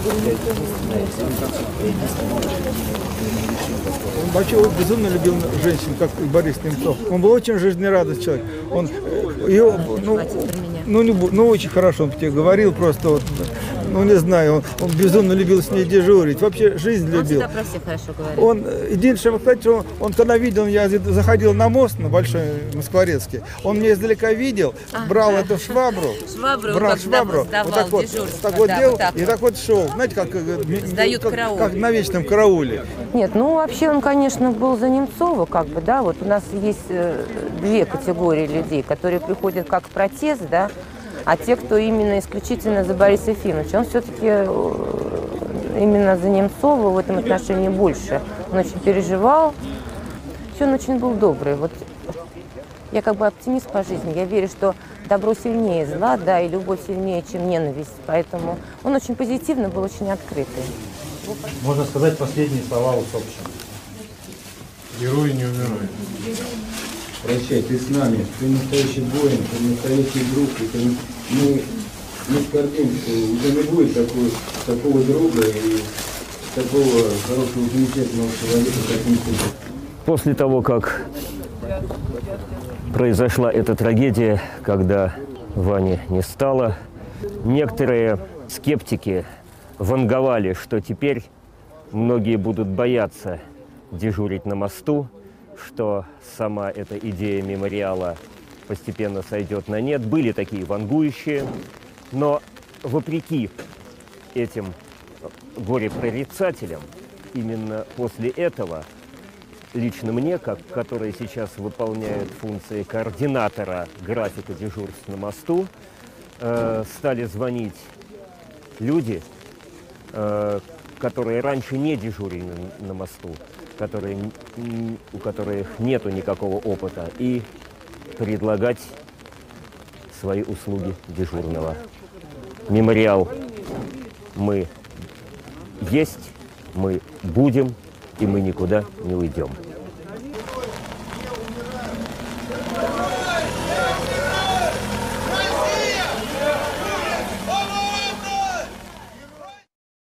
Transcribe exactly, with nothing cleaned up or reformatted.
Он вообще вот безумно любил женщин, как и Борис Немцов. Он был очень жизнерадостный человек. Он ее, ну, ну, не, ну, очень хорошо он тебе говорил, просто вот, ну, не знаю, он, он безумно любил с ней дежурить. Вообще жизнь любил. Он всегда про всех хорошо говорил. Он, единственное, кстати, он, он когда видел, я заходил на мост, на Большой Москворецкий, он меня издалека видел, а, брал да. эту швабру, швабру, брал швабру, вот так вот, так вот да, делал, вот так и вот. так вот шел, знаете, как, как, как на вечном карауле. Нет, ну вообще он, конечно, был за Немцова, как бы, да, вот у нас есть э, две категории людей, которые приходят как протест, да, а те, кто именно исключительно за Бориса Ефимовича, он все-таки именно за Немцова в этом отношении больше. Он очень переживал, все, он очень был добрый. Вот я как бы оптимист по жизни, я верю, что добро сильнее зла, да, и любовь сильнее, чем ненависть. Поэтому он очень позитивный был, очень открытый. Можно сказать последние слова усопшим. Герои не умирают. Прощай, ты с нами, ты настоящий воин, ты настоящий друг, и ты, мы, мы скорбим, что уже не будет такой, такого друга и такого хорошего, замечательного человека, как Никита. После того, как произошла эта трагедия, когда Вани не стало, некоторые скептики ванговали, что теперь многие будут бояться дежурить на мосту, что сама эта идея мемориала постепенно сойдет на нет. Были такие вангующие, но вопреки этим горе-прорицателям, именно после этого лично мне, как, который сейчас выполняет функции координатора графика дежурств на мосту, э, стали звонить люди, э, которые раньше не дежурили на, на мосту, которые, у которых нету никакого опыта, и предлагать свои услуги дежурного. Мемориал мы есть, мы будем, и мы никуда не уйдем.